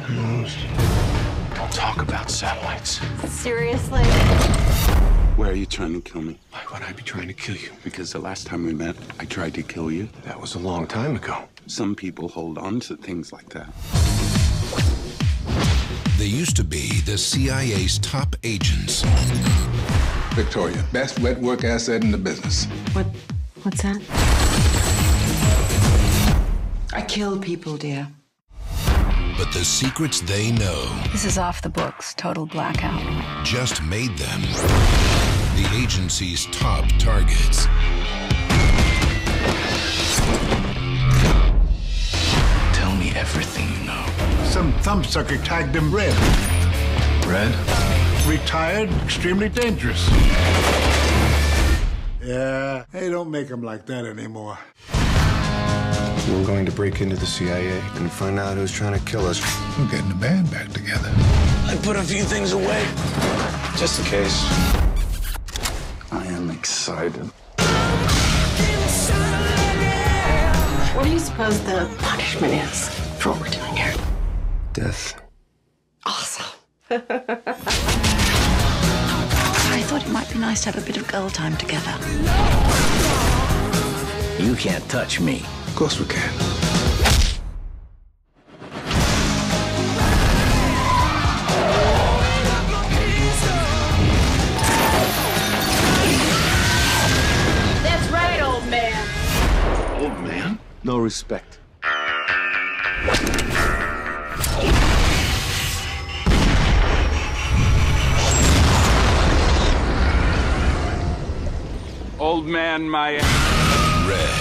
Mary-Louise. Don't talk about satellites. Seriously? Why are you trying to kill me? Why would I be trying to kill you? Because the last time we met, I tried to kill you. That was a long time ago. Some people hold on to things like that. They used to be the CIA's top agents. Victoria, best wet work asset in the business. What's that? I kill people, dear. But the secrets they know This is off the books, total blackout. just made them the agency's top targets. Tell me everything you know. Some thumbsucker tagged him red. Red? Retired, extremely dangerous. Yeah, they don't make them like that anymore. We're going to break into the CIA and find out who's trying to kill us. We're getting the band back together. I put a few things away, just in case. I am excited. What do you suppose the punishment is for what we're doing here? Death. Awesome. I thought it might be nice to have a bit of girl time together. You can't touch me. Of course we can. That's right, old man. Old man? No respect. Old man, my... Red.